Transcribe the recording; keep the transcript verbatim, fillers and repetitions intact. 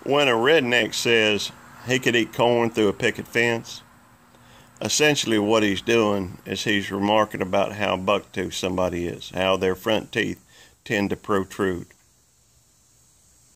When a redneck says he could eat corn through a picket fence, essentially what he's doing is he's remarking about how bucktooth somebody is, how their front teeth tend to protrude.